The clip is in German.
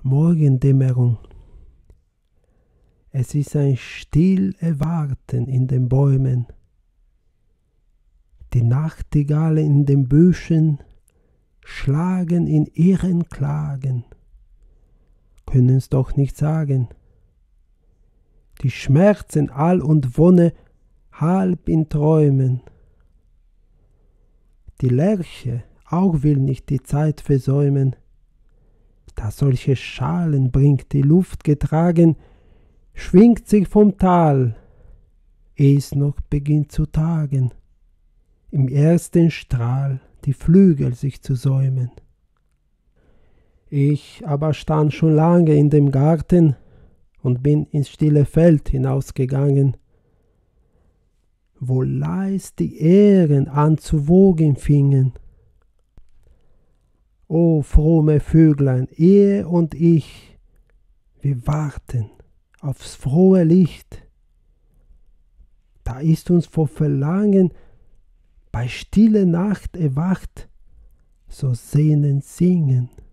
Morgendämmerung. Es ist ein still Erwarten in den Bäumen. Die Nachtigalle in den Büschen schlagen in ihren Klagen, können's doch nicht sagen. Die Schmerzen all und Wonne halb in Träumen. Die Lerche auch will nicht die Zeit versäumen, da solche Schalen bringt die Luft getragen, schwingt sich vom Tal, ehe es noch beginnt zu tagen, im ersten Strahl die Flügel sich zu säumen. Ich aber stand schon lange in dem Garten und bin ins stille Feld hinausgegangen, wo leis die Ähren an zu wogen fingen. O fromme Vöglein, ihr und ich, wir warten aufs frohe Licht. Da ist uns vor Verlangen bei stille Nacht erwacht, so sehnend singen